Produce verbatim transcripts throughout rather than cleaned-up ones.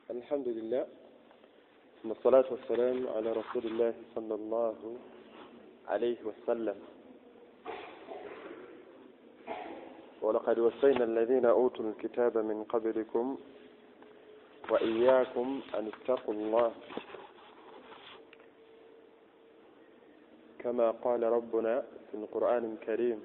الحمد لله والصلاة والسلام على رسول الله صلى الله عليه وسلم. ولقد وصينا الذين أوتوا الكتاب من قبلكم وإياكم أن اتقوا الله كما قال ربنا في القرآن الكريم: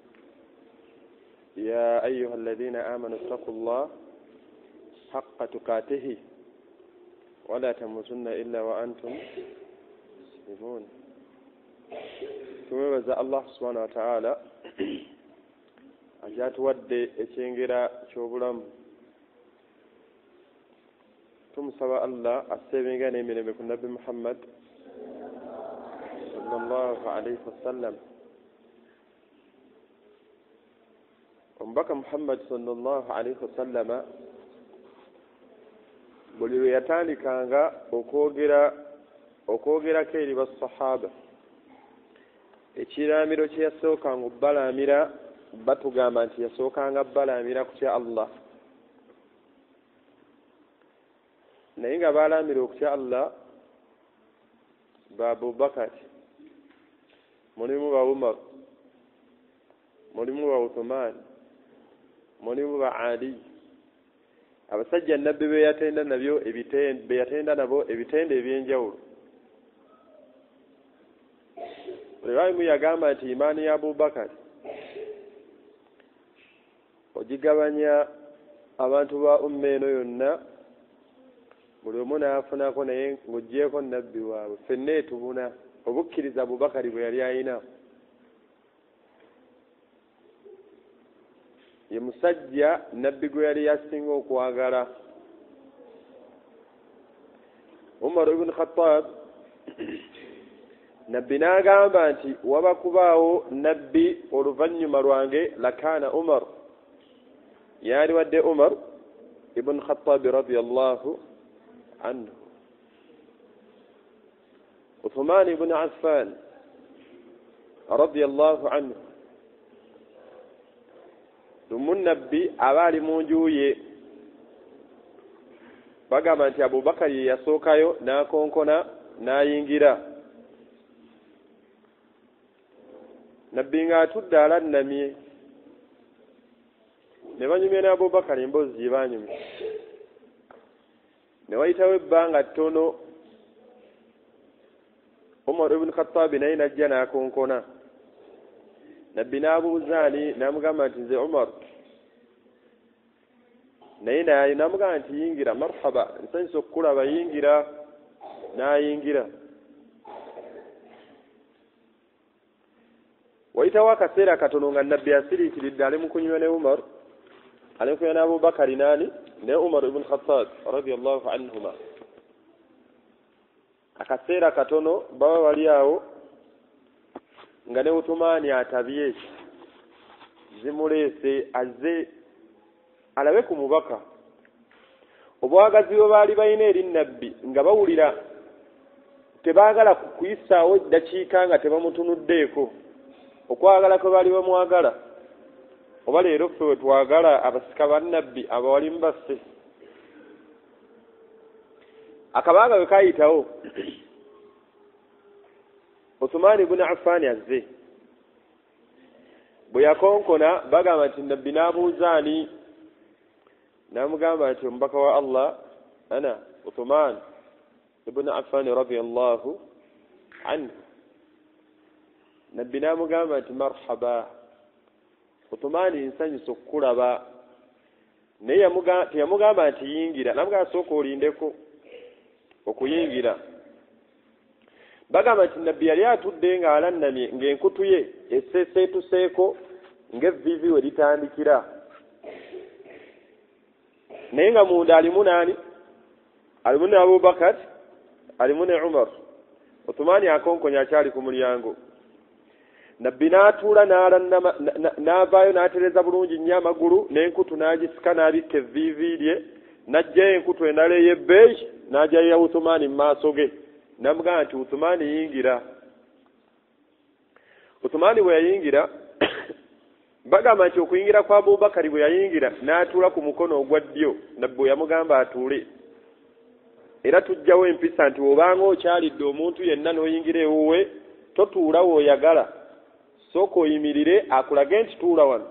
يا أيها الذين آمنوا اتقوا الله حق تقاته ولا تموتن إلا وأنتم مسلمون. tumwebaza Allah subhanahu wa ta'ala ajatuwadde ekyengera ky'obulamu. Tumusaba Allah assebenga n'emirembe ku Nabbi Muhammad sallallahu alayhi wasallam. Omubaka Muhammad sallallahu alayhi wasallama buli lwe yatandikanga okwogera okwogerako eri basahaba, ekiraamiro kye yasookanga obbalaamira, batugamba nti yasookanga bbalaamira ku kya Allah. Naye nga baalaamira okutya Allah ba Abubakar, mulimu ba Umar, mulimu ba Uthman, mulimu ba Ali. Abasajja nabbi be yatenda nabyo ebitende be yatenda nabo ebitende ebyenjawulo. Bwe yagamba nti imaani ya Abubakar ogigabanya abantu ba umma eno yonna, buli omu n'afunako, naye ng'oggyeko nabbi waabwe, ffenna etubuna obukkiriza Abubakar bwe yali ayina. Ye musajja nabbi gwe yali yasinga okwagala. Umar ibn Khattab nabbi n'agamba nti waba kubaawo nabbi oluvannyuma lwange lakaana Umar, yali wadde Umar ibn Khattab radiyallahu anhu. Uthman ibn Affan radiyallahu anhu lumu nabbi abaali mu nju ye bagamba nti Abubakar ye yasookayo n'akonkona n'ayingira. Nabbi ng'atudde alannamye, ne banyumya ne Abubakar emboozi gye baanyumya. Ne wayitawo ebbanga ttono, Umar ibn Khattab naye najja n'akonkona. Nabbi n'abuuza ani, n'amugamba nti nze Umar. Naye naye n'amugamba nti yingira, marhaba, nsanyusa okukulaba, yingira. N'ayingira. Wayitawo akaseera katono nga nabbi asiriikiridde ali mu kunywa ne Umar, ali mu kunywa ne Abubakar naani ne Umar ibn Khattab radiyallahu anhuma. Akaseera katono baba bali awo nga ne Uthmani atabye, zimuleese azze alabe ku mubaka. Obwagazi bwe baali balina eri nabbi nga bawulira tebaagala kuyisaawo ddakiika nga tebamutunuddeeko, okwagala kwe baali bamwagala. Oba leero ffe we twagala abasika ba nabbi abawalimu baffe. Akabanga bwe kaayitawo, Uthman ibn Affan azze. Bwe yakonkona bagamba nti nabbi n'abuuza ani, n'amugamba nti omubaka wa Allah ana Uthman ibn Affan radiyallahu anhu. Nabbi n'amugamba nti marhaba, Uthman nsanyusa okukulaba. Naye teyamugamba nti yingira, n'amugamba sooka olindeko okuyingira. Bagamba nti nabbi yali atudde ng'alannamye ng'enkutu ye eseeseetuseeko ng'evviivi we litandikira. Naye nga munda alimu naani? Alimu ne Abubakar, alimu ne Umar. Uthmani akonkonya akyali ku mulyango. Nabbi n'atuula n'alannama, n'avaayo n'atereza bulungi nnyo amagulu, n'enkutu n'agisika n'abikka evviivi lye, n'aggyayo enkutu endala ey'ebbeeyi n'agyayo Uthmani mu maaso ge. N'amugamba nti Uthmani yingira. Uthmani bwe yayingira bagamba nti okuyingira kwa Abubakar bwe yayingira n'atuula ku mukono ogwa ddyo, nabbi yamugamba atuule. era tujjawo empisa nti obanga okyalidde omuntu yenna n'oyingira ewuwe totuula w'oyagala sooka oyimirire akulage nti tuula wano.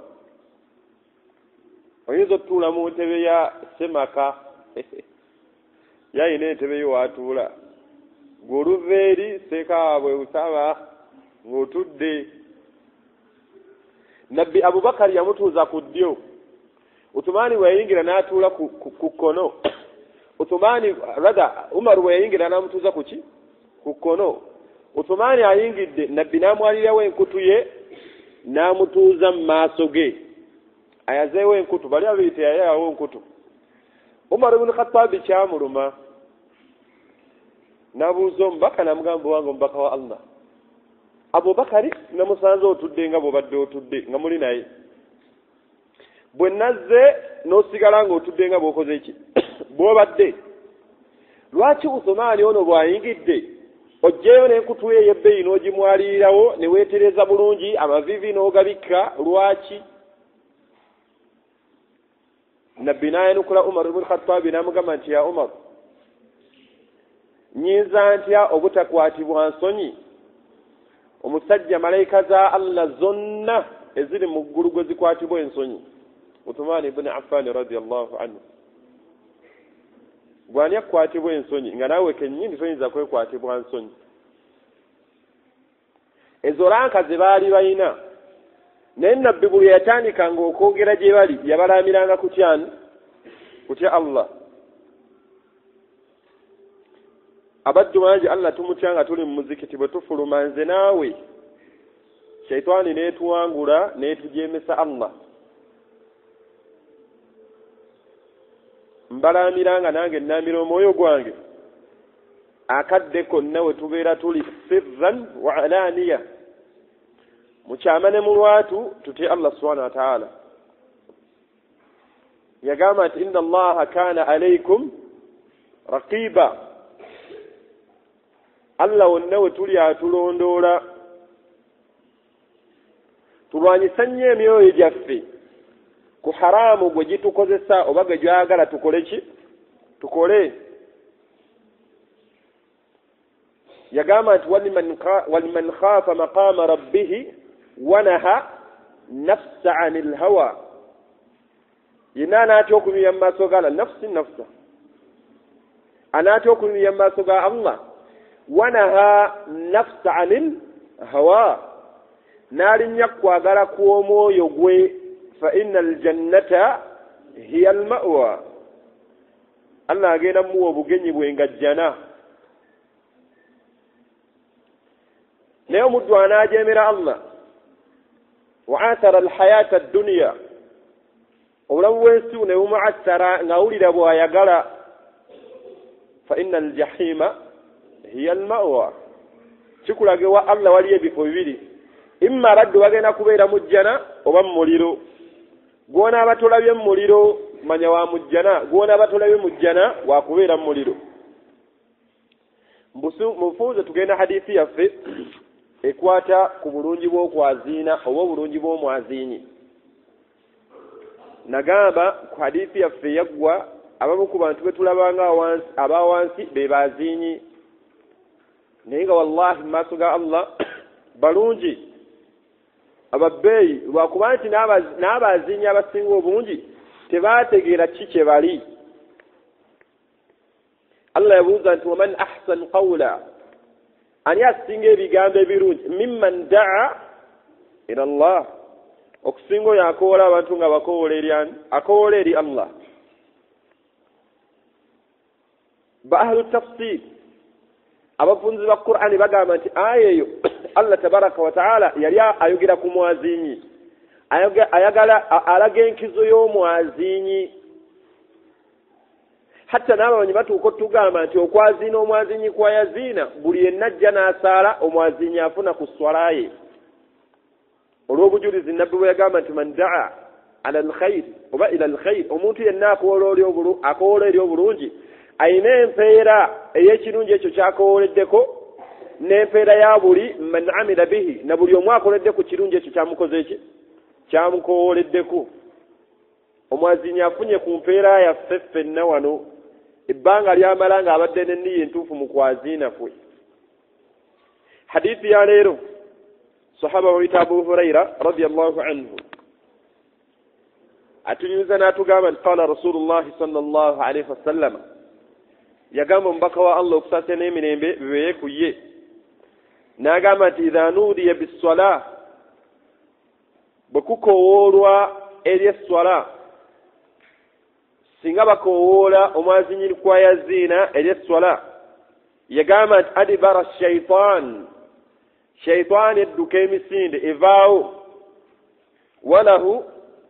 Oyinza otutuula mu ntebe ya semaka yayina entebe yo watuula gw'oluva eri seekaabwe usaba ng'otudde. Nabbi Abubakari yamutuuza ku ddyo, Uthmani bwe yayingira n'atuula ku, ku, ku kkono. Uthmani rather Umar bwe yayingira n'amutuuza ku ki? Ku kkono. Uthmani ayingidde Nabbi n'amwalirawo enkutu ye n'amutuuza mu maaso ge. Ayazeewo enkutu, bali abiri teyayawo enkutu. Umar ibn Khattab kyamuluma n'abuuza omubaka n'amugamba wange omubaka wa Allah, Abubakari namusanze otudde nga bw'obadde otudde nga muli naye, bwe nazze n'osigala ng'otudde nga bw'okoze eki bw'obadde, lwaki Uthmani ono bw'ayingidde ojjeeyo n'enkutu ye ey'ebbeeyi n'ogimwalirirawo ne weetereza bulungi amavivi n'ogabikka, lwaki? Nabbi n'ayanukula Umar ibn Khattab n'amugamba nti ya Umar, nyinza ntya obutakwatibwa nsonyi omusajja malayika za Allah zonna eziri mu ggulu gwe zikwatibwa ensonyi? Uthman ibn Affan radiyallahu anhu, gwani akukwatibwa ensonyi nga naawe kennyini toyinza kwekwatibwa nsonyi? Ezo ranka ze baali balina, naye Nabbi buli yatandikanga okwogera gye bali yabalamiranga kutyani? Kutya Allah. Abaddu bangi Allah tumutya nga tuli mu muzikiti bwe tufuluma nze naawe shaitani n'etuwangula n'etujemesa Allah. Mbalamiranga nange nnamira omwoyo gwange akadde konna we tubeera tuli sirran wa alaniya, mukyama ne mu lwatu tutye Allah subhanahu wa ta'ala. Yagamba nti inna Allaha kana alaykum raqiba, Allah wonna we tuli atulondoola. Tulwanyisa nnyo emyoyo gyaffe ku haramu gwe gitukozesa oba gwe gyagala tukole ki? Tukole. Yagamba nti waliman khafa maqama rabbihi wanaha nafsa anil hawa, yenna anaatya okunyumya mu maaso ga nafsi nafsa, anaatya okunyumya mu maaso ga Allah, wanaha nafsa anil hawa, n'alinnya kwagala kw'omwoyo gwe, fa inna aljannata hiya almawa, Allah agenda muwa obugenyi bwe nga jjana. Naye omuddu anaajemera Allah wa athara alhayata addunya, obulamu bw'ensi ne bumuathara ng'awulira bw'ayagala, fa inna aljahima hiya almawa, kikulaga wa Allah waliyo ebifo bibiri, imma abaddu bagenda kubeera mu jjana oba mu muliro. Gw'onaaba tolabye mu muliro manya wa mu jjana, gw'onaaba tolabye mu jjana wa kubeera mu muliro. Mufunze tugenda hadithi yaffe ekwata ku bulungi bw'okwaziina oba obulungi bw'omwaziinyi. Nagamba ku hadithi yaffe yaggwa abamu ku bantu be tulabanga abawansi be baziinyi, naye nga wallahi mu maaso ga Allah balungi ababbeeyi, lwakuba nti n'abaziinyi abasinga obungi tebaategeera ki kye bali. Allah yabuuza nti waman ahsan qawla, ani asinga ebigambo ebirungi, mimman daa ila Allah, okusinga oyo akoola abantu nga bakoola eri ani? Akoola eri Allah. Ba ahlu tafsir abafunzi ba Qur'ani bagamba nti aya eyo Allah tabaraka wa ta'ala yali ayogera ku mwaziinyi, ayagala alaga enkizo y'omwaziinyi. Hatta n'abamanyi batuuka otugamba nti okwaziina omwaziinyi kwa yaziina, buli yenna ajja n'asaala omwaziinyi afuna ku swala ye. Olw'obujulizi Nabbi bwe yagamba nti man daa ala alkhayr oba ila alkhayr, omuntu yenna akoola eri obulungi ayina empeera ey'ekirungi ekyo kyakooleddeko n'empeera ya buli man amila bihi, na buli omu akoledde ku kirungi ekyo kyamukoze ki? Kyamukooleddeko. Omwaziinyi afunye ku mpeera yaffe ffenna wano ebbanga lyamala nga abadde n'enniya entuufu mu kwaziina kwe. Hadithi ya leero sahaba wayita Abu Huraira radiyallahu anhu atunyumiza n'atugamba nti qala rasulullahi sallallahu alaihi wasallam, yagamba omubaka wa Allah okusaasa n'emirembe bibeeye ku ye, n'agamba nti idha nudiya bis-salah, bwe kukowoolwa eri esswala, singa bakowoola omwazinyiri kwa yaziina eri esswala, yagamba nti adibara shaitan, shaitan edduka emisinde evaawo, walahu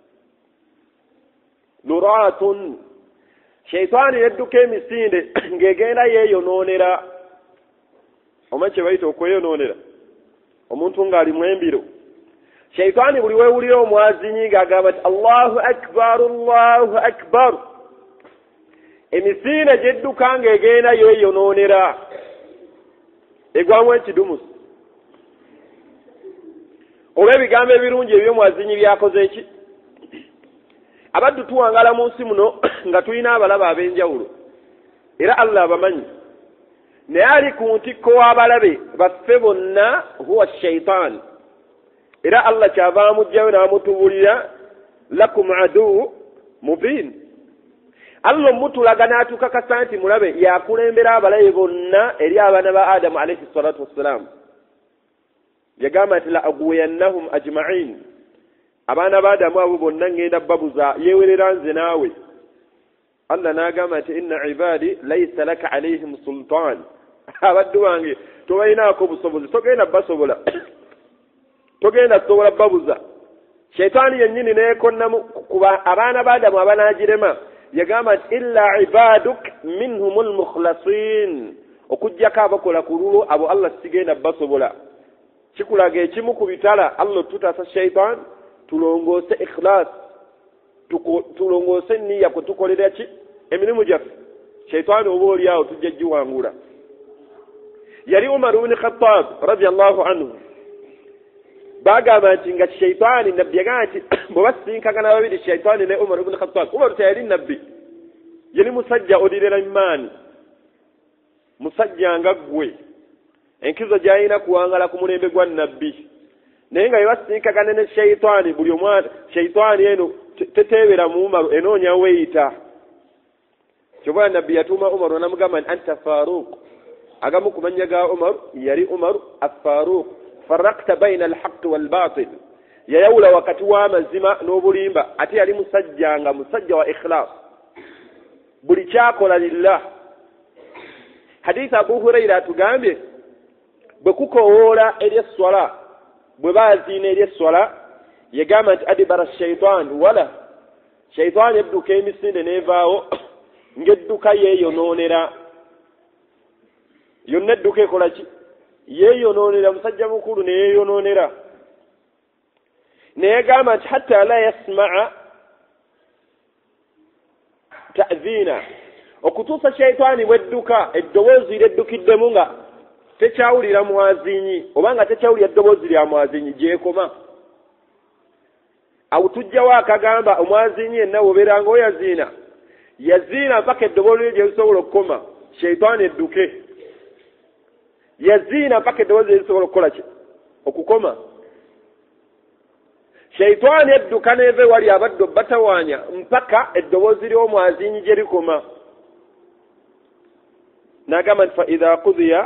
luratun, shaitan edduka emisinde ng'egenda yeeyonoonera. Omanyi kye bayita okweyonoonera? Omuntu ng'ali mu embiro, shaitani buli weewulira omwazinyi ng'agamba nti Allahu akbar Allahu akbar, emisinde gy'edduka ng'egenda yeeyonoonera, egwamu ekidumusi. Oba ebigambo ebirungi eby'omwazinyi byakoze ki? Abaddu tuwangala mu nsi muno nga tulina abalaba ab'enjawulo, era Allah abamanyi, naye ali ku ntikko w'abalabe baffe bonna huwa shaitan, era Allah kyava amugjayo n'amutubulira lakum adu mubin. Allah omutulaga n'atukakasa nti mulabe yakulembera abalabe bonna eri abaana ba Adamu alayhi salatu wassalam. Yagamba nti la agwiyannahum ajma'in, abaana ba Adamu abo bonna ngenda babuza, yewerera nze naawe. Allah n'agamba nti inna ibadi laysa laka alayhim sultan, abaddu bange tobalinaako busobozi, togenda basobola, togenda kusobola babuza. Shaitani yennyini neekonnamu kuba abaana ba Adamu abanaagirema, yagamba nti illa ibaduk minhumul mukhlasin, okujjako abakola ku lulwo abo Allah sigenda basobola. Kikulaga ekimu ku bitala Allah tutasa shaitan, tulongoose ikhlas, tulongoose nniya kwe tukolera ki emirimu gyaffe. Shaitani oba oli awo tujja giwangula. Yali Umar ibn Khattab radiyallahu anhu, bagamba nti nga shaitani nabbi yagamba nti bwe basinkagana babiri shaitani ne Umar ibn Khattab, Umar teyali nabbi, yali musajja odirera imaani, musajja nga ggwe, enkizo gy'alina kuwangala ku mulembe gwa nabbi. Naye nga basinkagana ne shaitani, buli omwana shaitani eno teteebera mu Umar, enoonya weeyita. Kyobwa nabbi yatuuma Umar n'amugamba nti anta Faruq, agamu ku mannya ga Umar yali Umar as-Faruq, farraqta bayna al-haqqi wal-batil, yayawula wakati w'amazima n'obulimba. Ate yali musajja nga musajja wa ikhlas, buli kyakola lillah. Hadithi Abu Huraira atugambye bwe kukowoola eri esswala, bwe baaziina eri esswala, yagamba nti adibara shaitan, wala shaitan edduka emisinde n'evaawo ng'edduka yeeyonoonera. Yonna edduka ekola ki? Yeeyonoonera. Musajja mukulu ne yeeyonoonera. Naye gamba nti hatta la yasmaa ta'ziina, okutuusa shaitani bw'edduka eddoboozi ly'eddukiddemu nga tekyawulira mwazinyi, oba nga tekyawulira eddoboozi lya mwazinyi gyekoma. Awo tujjawo akagamba omwazinyi yenna wobeeranga oyaziina, yaziina mpaka eddoboozi lye lisobola okukoma, shaitani edduke. Yaziina mpaka eddoboozi lye lisobola okukola ki? Okukoma. Shaitani edduka n'eva ewali abaddu batawaanya mpaka eddoboozi ly'omwazinyi gye likoma. N'agamba nti fa idha qudiya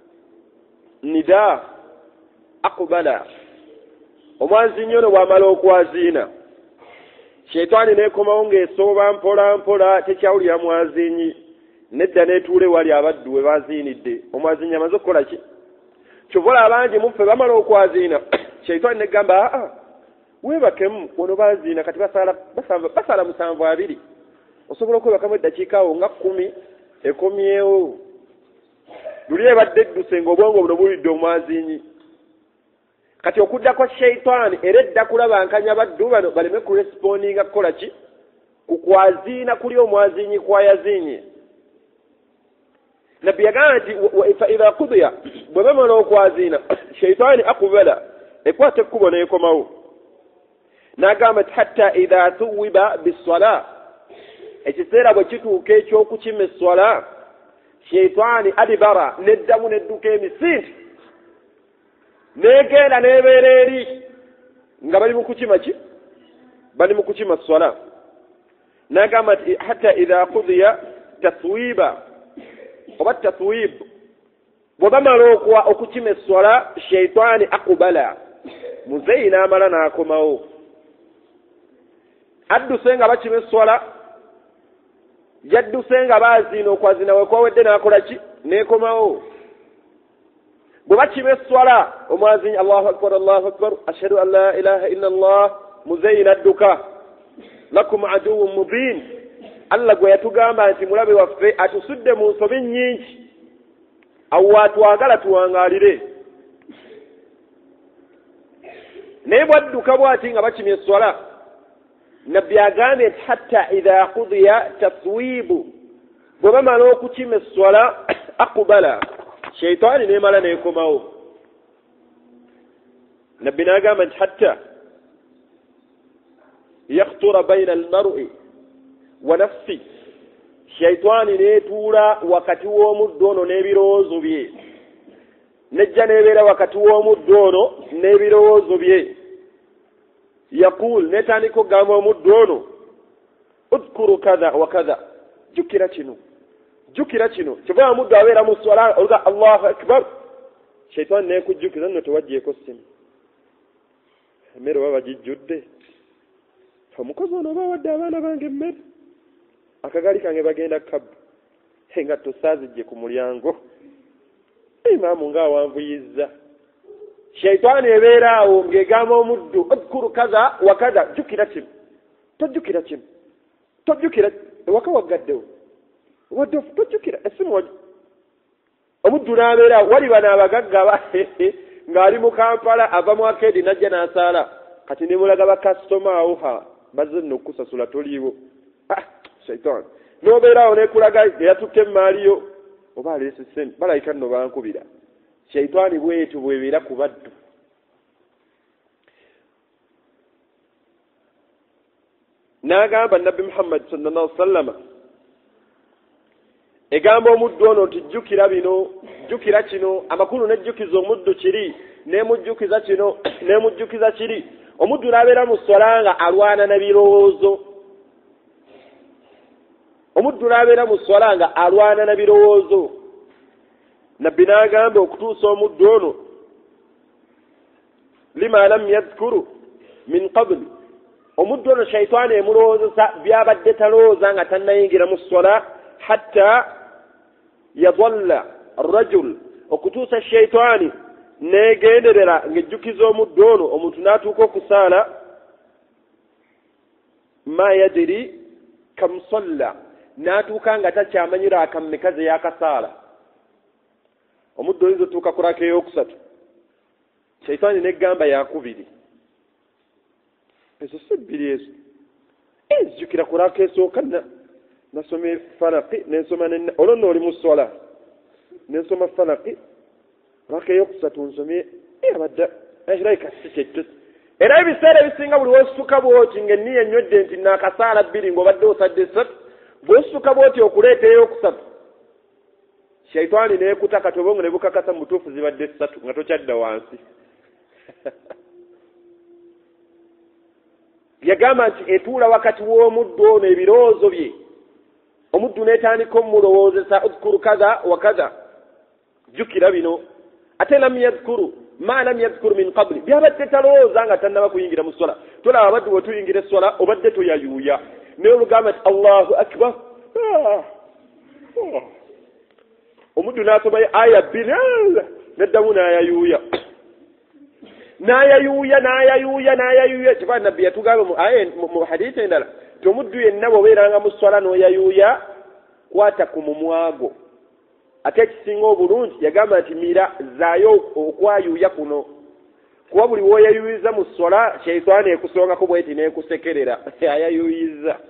nida aqbala, omwazinyi ono bw'amala okwaziina, shaitani n'ekomawo ng'esooba mpola mpola, tekyawulira mwazinyi, nedda n'etuula ewali abaddu we baziinidde. Omwazinyi amaze okukola ki? Kyova abangi muffe bamala okwaziina, shaitani n'egamba aa weebakemu, wano baziina kati basala basala musanvu abiri, osobola okwebakamu eddakiika awo nga kkumi ekomyewo. Luli ebadde edduse ng'obwongo buno bulidde omwazinyi. Kati okudda kwa shaitani era edda kulabankanya baddu bano baleme kurespondinga kukola ki? Kukwaziina kuli omwazinyi kwayazinye. Nabbi yagamba nti fa idha qudiya, bwe bamala okwaziina, shaitani akubala, ekwata ekkubo n'ekomawo. N'agamba nti hatta idha thuwiba bis-salah, ekiseera bwe kituuka eky'okukima esswala sheitaani adibara neddamu nedduka emisinde negenda nebeera eri nga bali mu kukima ki bali mu kukima swala nagamba nti hatta idha qudiya taswiba oba taswib bwe bamala okukima esswala sheitaani akubala muzeyi n'amala n'akomawo adduse nga bakima esswala yadduse nga baazina okwazina wekwawedde n'akola ki n'ekomawo bwe bakima esswala omwazinyi allahu akbar allahu akbar ashhadu an la ilaha illa allah muzeyi n'adduka lakum aduwwun mubin allah gwe yatugamba nti mulabe waffe atusudde mu nsobi nnyingi awo watwagala tuwangaalire naye bwadduka bw'ati nga bakimya esswala nabbi agambye nti hatta idha qudiya taswibu bwe bamala okukima esswala akubala sheitaani neemala neekomawo nabbi n'agamba nti hatta yakhtura baina almar'i wa nafsi sheitaani neetuula wakati w'omuddu ono n'ebirowoozo bye nejja neebeera wakati w'omuddu ono n'ebirowoozo bye yaqul netandika okugamba omuddu ono udkuru kadha wa kadha jjukira kino jjukira kino kyova omuddu abeera mu swala oluga allahu akbar sheitaani neekujjukiza nno tewaggyeko ssimu emmere oba bagijjudde omukozi ono oba wadde abaana bange emmere akagali kange bagenda kabbu nga tosazijje ku mulyango imaamu ngaawanvuyizza sheitaani ebeera awo ng'egamba omuddu odkuru kaza wakaza jjukira kino tojjukira kino tojjukira ewaka waggaddewo wadde tojjukira essimu omuddu n'abeera awo wali bano abagagga ng'ali mu kampala ava mu akedi najja n'asaala kati ne mulaga bakasitoma awo ha bazze nno okusasula toliiwo sheitaani n'obeera awo nekulaga eyatutte emaaliyo oba aleese ssente balayika nno bankubira sheitaani bwetu bwebeera ku baddu n'agamba nabbi muhammad sallallahu alaihi wasallama egamba omuddu ono nti jjukira bino jjukira kino amakulu nejjukiza omuddu kiri nemujjukiza kino nemujjukiza kiri omuddu n'abeera mu swala nga alwana n'ebirowoozo omuddu n'abeera mu swala nga alwana n'ebirowoozo nabbi n'agamba okutuusa omuddu ono lima lam yadhkuru min qabli omuddu ono shaitaani emulowoozesa byabadde talowooza nga tannayingira mu swala hatta yadalla arrajul okutuusa shaitaani neegenderera ng'ejjukiza omuddu ono omuntu n'atuuka okusaala ma yadiri kam salla n'atuuka nga takyamanyira akammekaze y'akasaala omuddu oyinza otuuka ku raka ey'okusatu shaitaani neggamba yakubiri ezo si bbiri ezo enzijukira ku raka esooka nasoma falaki nensoma olwo nno oli mu swala nensoma falaki raka ey'okusatu nsomye abadde erayika si kyekyo era ebiseera ebisinga buli wosituka bwoti ng'enniya enywedde nti naakasaala bbiri ng'obadde osadde esatu bwosituka bwoti okuleeta ey'okusatu shaitaani neekuta kati obongo ne bukakasa mu butuufu zibadde ssatu nga tokyadda wansi yagamba nti etuula wakati w'omuddu ono ebirowoozo bye omuddu n'etandika omumulowoozesa udkuru kaza wa kaza jjukira bino ate lam yadhkuru ma lam yadhkuru min qabli byabadde talowooza nga tannaba kuyingira mu swala tolaba abaddu bwe tuyingira esswala obadde toyayuuya naye olugamba nti allahu akbar omuddu n'asomayo aya bbiri neddamu n'ayayuuya n'ayayuuya n'ayayuuya n'ayayuuya kiba nabbi yatugamba mu hadiisi endala ti omuddu yenna bw'obeeranga mu swala n'oyayuuya kwata ku mumwago ate ekisinga obulungi yagamba nti mira zaayo okwayuuya kuno kuba buli w'oyayuuyiza mu swala sheitaani ekusongako bweti n'ekusekerera ayayuuyiza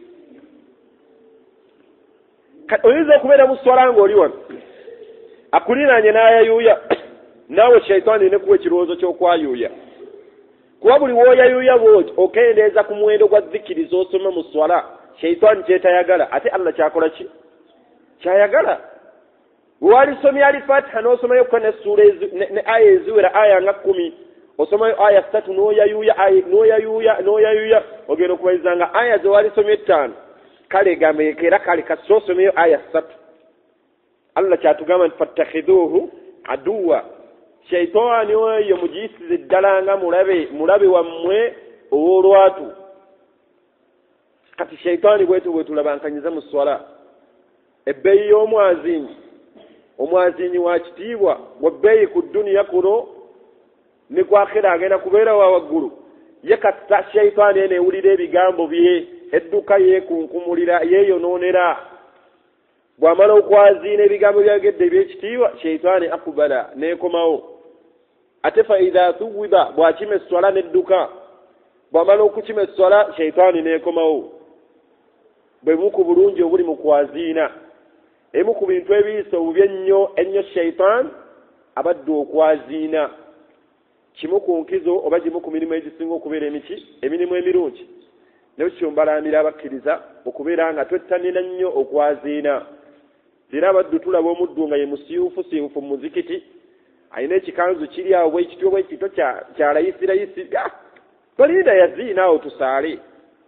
oyinza okubeera mu swala ng'oli wano akuliraanye n'ayayuuya naawe sheitaani nekuwa ekirowoozo ky'okwayuuya kuba buli w'oyayuuya bwoti okendeeza ku muwendo gwa zikiri z'osoma mu swala shaytan kyetayagala ate Allah kyakola ki kyayagala wali somya al-Fatiha n'osomayo ko ne sura ne aya eziwera aya nga kumi osomayo aya ssatu n'oyayuya aya n'oyayuya n'oyayuya ogenda okubayizanga aya ze wali somya ettaano kale gameekera kale kasosomeyo aya ssatu Allah kyatugamba nti fattakhidhuhu aduwa shaytaani oyo mugiyisize ddala nga mulabe mulabe wammwe ow'olwatu kati shaytaani bwetu bwe tulabankanyiza mu swala ebbeeyi y'omwazinyi omwazinyi wa kitiibwa wabbeeyi ku dduniya kuno ne ku akhira agenda kubeera wa waggulu ye katta shaytaani eno ewulira ebigambo bye edduka yeekunkumulira yeeyonoonera bw'amala okwaziina ebigambo byagedde eby'ekitiibwa shaytaani akubala neekomawo ate fa idha thuwiba bw'akima esswala n'edduka bw'amala okukima esswala shaytaani neekomawo bwe mu ku bulungi obuli mu kwaziina emu ku bintu ebiyisa obubi ennyo ennyo shaytaani abadde okwaziina kimu ku nkizo oba gimu ku mirimu egisinga okubeera emiki emirimu emirungi naye kityo mbalamira abakkiriza okubeera nga twettanira nnyo okwaziina era abaddu tulaba omuddu nga ye musiyufu siyufu mu muzikiti alina ekikanzu kiri awo bwekityo bwekito kyalayisirayisi tolinda yaziina awo tusaale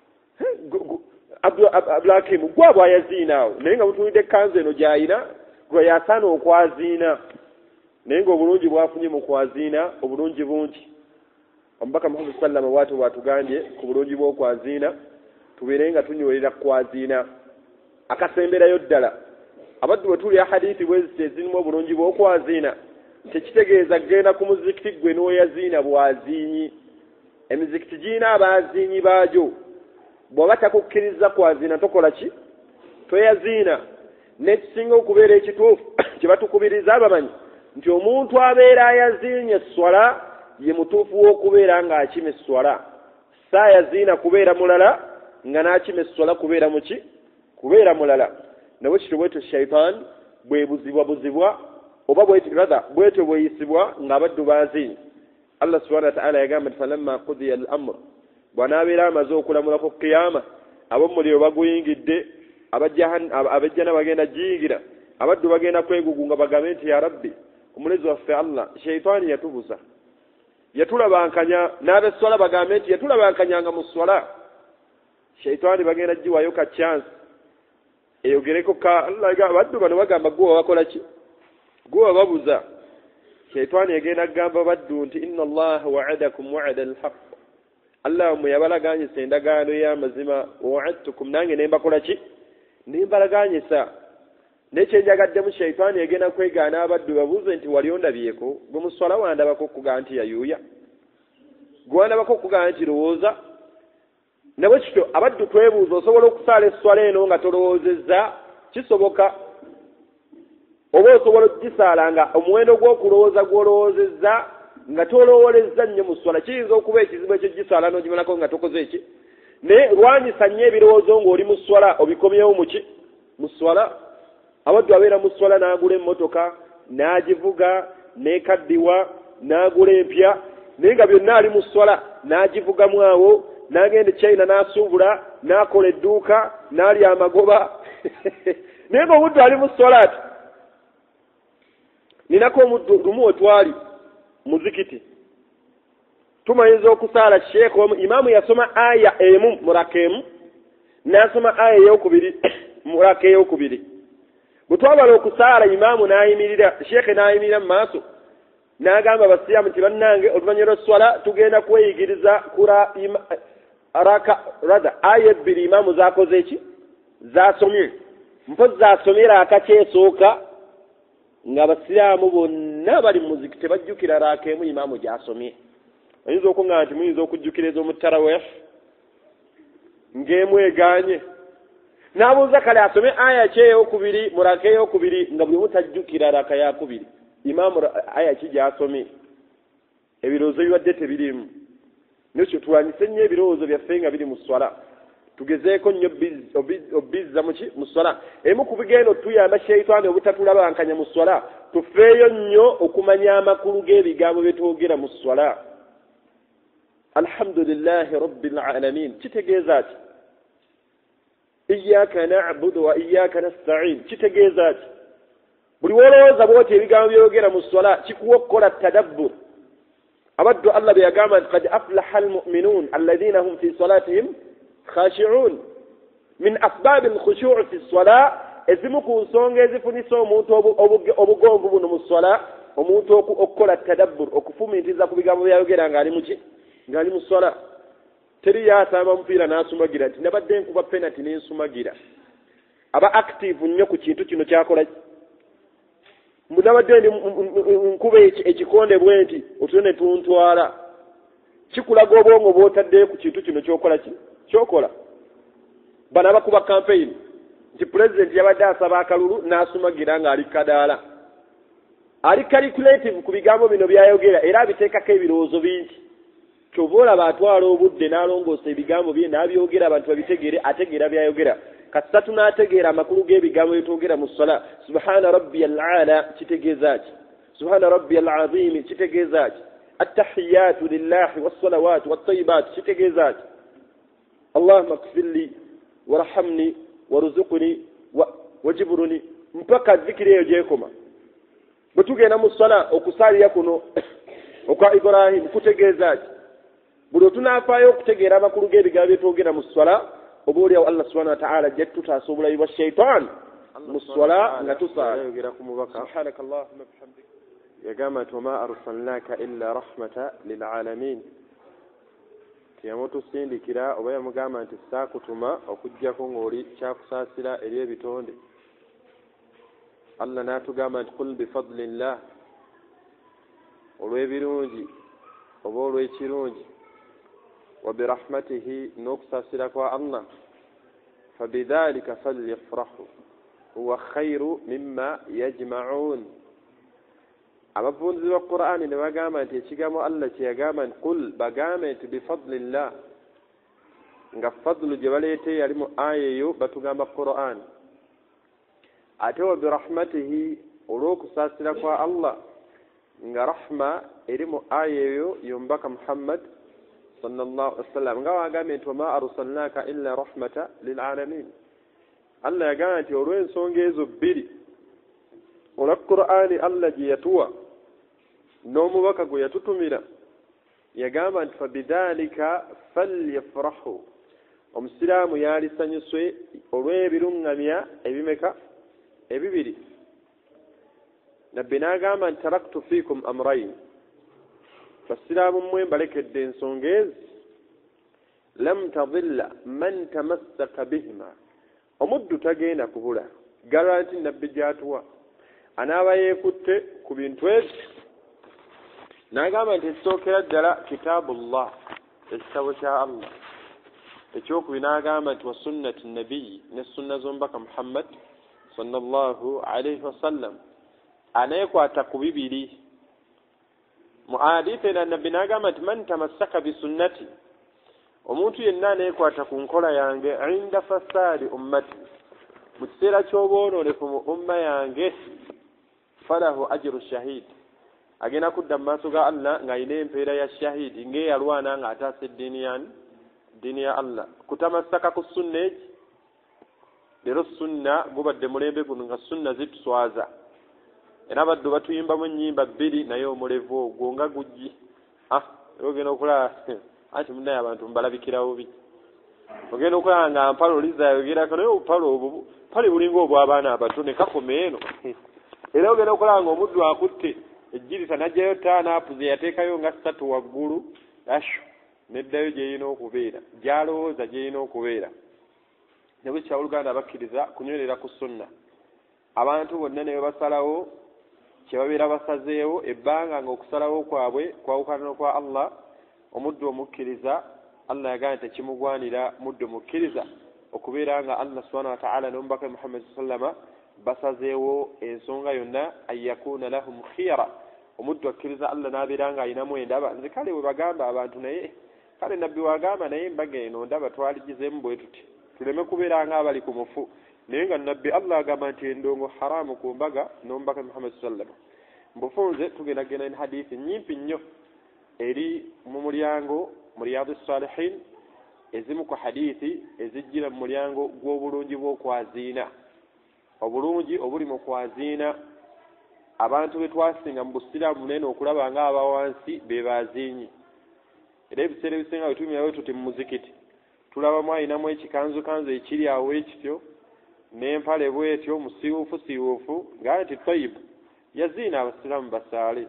abdulakimu gwabwe ayaziina awo naye nga mutunidde ekkanzu eno gy'ayina gwe yasaana okwaziina naye ng'obulungi bwafunye mu kwaziina obulungi bungi omubaka Muhammad sallama bw'atyo bw'atugambye ku bulungi bw'okwaziina tubeere nga tunywerera kwaziina akasemberayo ddala abaddu bwe tulya hadithi bweziti ezirimu obulungi bw'okwaziina tekitegeeza genda ku muzikiti gwe n'oyaziina bwaziinyi emizikiti giina abaaziinyi baagyo bw'oba takukkiriza kwaziina tokola ki toyaziina n'ekisinga okubeera ekituufu kye batukubiriza abamanyi nti omuntu abeera ayaziinye esswala ye mutuufu w'okubeera ng'akima esswala saayaziina kubeera mulala nga n'akima esswala kubeera muki kubeera mulala nabwe kityo bwetyo shaytaani bwebuzibwa buzibwa oba bwetyo bweyisibwa ng'abaddu baaziinye Allah subhanahu wa ta'ala yagamba nti falamma qudiya al-amr bw'anaabeera amaze okulamulako kiyama ab'omuliro baguyingidde abajjana bagenda giyingira abaddu bagenda kwegugunga bagambe nti ya rabbi omulezi waffe Allah shaytaani yatubuza yatulabankanya n'abesswala bagambe nti yatulabankanyanga mu swala shaytaani bagenda giwayo ka chance eyogereko ka Allah abaddu bano bagamba gwe wabakola ki gwe wababuza shaytaani egenda gamba baddu nti inna Allah wa'adakum wa'ada al-haqq Allah mwe yabalaganyisa endagaano y'amazima wa'adtukum nange ne mbakola ki ne mbalaganyisa n'ekyenjagaddemu shaytaani egenda kwegaana abaddu babuuze nti wali ondabyeko gwe mu swala wandabako okugaa nti yayuuya gwe wandabako okugaa nti lowooza nabwe kityo abaddu twebuuza osobola okusaala esswala eno nga tolowoozezza kisoboka oba osobola okugisaala nga omuwendo gw'okulowooza gw'olowoozezza nga tolowoolezza nnyo mu swala kiyinza okuba ekizibu ekyo gisaala n'ogimalako nga tokoze eki naye lwanyisa nnyo ebirowoozo ng'oli mu swala obikomyewo muki mu swala abaddu abeera mu swala n'agula emmotoka n'agivuga n'ekaddiwa n'agula empya naye nga byonna ali mu swala n'agivugamu awo n'agenda China n'asuubula n'akola edduuka n'alya amagoba naye ng'omuddu ali mu swala ati ninako omuddu lumu otwali muzikiti tumanyiza okusaala sheekh omu imaamu yasoma aya emu muraka emu n'asoma aya ey'okubiri muraka ey'okubiri bwe twabala okusaala imaamu n'ayimirira sheekhe n'ayimirira mu maaso n'agamba abasiraamu nti bannange oluvannyuma lw'esswala tugenda kweyigiriza kura raka rather aya ebbiri imaamu zaakoze eki zaasomye mpozi zaasomye raaka kyesooka nga abasiraamu bonna bali mu muzikiti tebajjukira raaka emu imaamu gy'asomye oyinza okuŋŋamba nti muyinza okujjukiriza omutarawih ng'emu egaanye n'abuuza kale asome aya ki ey'okubiri mu raaka ey'okubiri nga buli omu tajjukira raaka yakubiri imaamu aya ki gy'asomye ebirowoozo bibadde tebirimu nekyo tulwanyise nnyo ebirowoozo byaffe nga biri mu swala tugezeeko nnyo obizza muki mu swala emu ku bigenda otuyamba shayitaani obutatulabankanya mu swala tufeeyo nnyo okumanya amakulu g'ebigambo bye twogera mu swala alhamdulillahi rabbil alamin kitegeeza ati iyyaka na'budu wa iyyaka nasta'in kitegeeza ki buli wolowooza bwoti ebigambo byogera mu swala kikuwa okukola tadabbur abaddu Allah be yagamba qad aflaha almu'minun alladhina hum fi salatihim khashi'un min asbab alkhushu' fi as-salah ezimu ku nsonga ezifunisa omuntu obugonvu buno mu swala omuntu okukola tadabbur okufumiitiriza ku bigambo byayogera ng'ali muki ng'ali mu swala teri yaasamba mupiira n'asumagira nti nabadde nkuba penalty n'ensumagira aba active nnyo ku kintu kino kyakola munabadde ndi nkuba ekikonde bwe nti otune ne tuntwala kikulaga obwongo bw'otaddeyo ku kintu kino kyokola ki kyokola bano abakuba campaign nti president yabadde asaba akalulu n'asumagira ng'ali kadaala ali calculative ku bigambo bino byayogera era abiteekako ebirowoozo bingi kyova olaba atwala obudde n'alongoosa ebigambo bye n'abyogera abantu babitegere ategeera byayogera kasatu n'ategeera amakulu g'ebigambo byetwogera mu ssala subhana rabbiya al-ala kitegeeza ki subhana rabbiya al-azim kitegeeza ki attahiyatu lillahi wassalawatu wattayibat kitegeeza ki allahumma kfirli warhamni warzuqni wajiburuni mpaka zikiri eyo gyekoma bwe tugenda mu ssala okusaalira kuno okwa Ibrahim kutegeeza ki buli otunaafaayo okutegeera amakulu g'ebigambo byetwogera mu ssala oba oliawo Allah subhanahu wa ta'ala ajja tutaasa obulayi bwa shaitan mu ssala nga tusaala subhanaka allahumma bihamdik yagamba nti wama arsalnaka illa rahmata lilalamin tiyamutusindikira oba yamugamba nti saakutuma okujjako ng'oli kyakusaasira eri ebitonde Allah n'atugamba nti qul bifadlillah olw'ebirungi oba olw'ekirungi wa birahmatihi n'okusaasira kwa Allah fabidhalika falyafrahu huwa khairu mimma yajma'un abavunduzi ba Qur'ani ne bagamba nti ekigambo Allah kye yagamba nti qul bagambe nti bifadlillah nga fadlu gye baleete yali mu aya eyo batugamba Qur'ani ate wa birahmatihi olw'okusaasira kwa Allah nga rahma eri mu aya eyo yombaka Muhammad sallallahu alaihi wasallam nga wagambye nti wama arsalnaka illa rahmata lilalamin Allah yagamba nti olw'ensonga ezo bbiri olwa Qur'ani Allah gye yatuwa n'omubaka gwe yatutumira yagamba nti fabidhalika falyafrahu omusiraamu yalisanyuswe olw'ebiruŋŋamya ebimeka ebibiri nabbi n'agamba nti taraktu fiikum amrayn basiraamu mmwe mbalekedde ensonga ezi lam tadilla man tamassaka bihima omuddu tagenda kubula garanti nabbi gyatuwa anaaba yeekutte ku bintu ebyo n'agamba nti ekisookera ddala kitaabullah ekitabo kya Allah ekyokubiri n'agamba nti wa sunnati nabiyyi ne sunna z'omubaka Muhammad sallallahu alaihi wasallam aneekwata ku bibiri mu hadithi ena nabbi n'agamba nti man tamassaka bisunnati omuntu yenna aneekwata ku nkola yange inda fasadi ummati mu kiseera ky'obwonoonefu mu umma yange falahu ajru shahid agenda kudda mu maaso ga Allah ng'alina empeera ya shahidi ng'eyalwana ng'ataasa eddiini yani ddiini ya Allah kutamassaka ku sunna egi leero sunna gubadde mulembe guno nga sunna zituswaza era baddu batuyimbamu ennyimba bbiri naye omulevu ogwo nga gujji ah ogenda okulaba anti munnaye abantu mbalabikirawo biki ogenda okulaba nga mpalo lizayogerako naye obupalo obwo pale bulinga obw'abaana abato ne kakoma eno era ogenda okulaba nga omuddu akutte ejjirisa n'ajjayo taanaapu ze yateekayo nga ssatu waggulu asho neddayo gyeyina okubeera gy'alowooza gyeyina okubeera ne bwe kyawuluganda abakkiriza kunywerera ku sunna abantu bonna ne basalawo kye babeera basazeewo ebbanga ng'okusalawo kwabwe kwawukana kwa Allah omuddu omukkiriza Allah yagamba nti tekimugwanira muddu mukkiriza okubeera nga Allah subhanahu wa ta'ala n'omubaka Muhammad sallama basazeewo ensonga yonna ayakuna lahum khiyara omuddu akkiriza Allah n'abeera nga alinamu endaba nze kale bwe bagamba abantu naye kale nabbi wagamba naye embaga eno ndaba twaligizeemu bwe tuti tuleme kubeera nga abali ku mufu naye nga nabbi Allah agamba nti endongo haramu ku mbaga n'omubaka Muhammad sallama mbufunze tugendagenda ne hadithi nyimpi nnyo eri mu mulyango mu Riyadus Salihin ezimu ku hadithi ezijjira mu mulyango gw'obulungi bw'okwaziina obulungi obuli mu kwaziina abantu be twasinga mu busiraamu munene okulaba ng'abawansi be baziinyi era ebiseera ebisinga bwe tumirayo tuti mu muzikiti tulabamu ayinamu ekikanzukanzu ekiri awo ekityo n'empale bwetyo musiiwuufu siiwuufu nga nti tayibu yaziina abasiraamu basaale